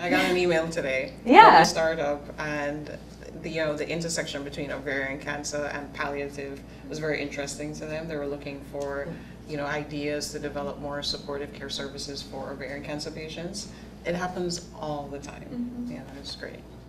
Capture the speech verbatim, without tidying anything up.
I got an email today Yeah. from a startup, and the, you know, the intersection between ovarian cancer and palliative was very interesting to them. They were looking for, you know, ideas to develop more supportive care services for ovarian cancer patients. It happens all the time. Mm-hmm. Yeah, it's great.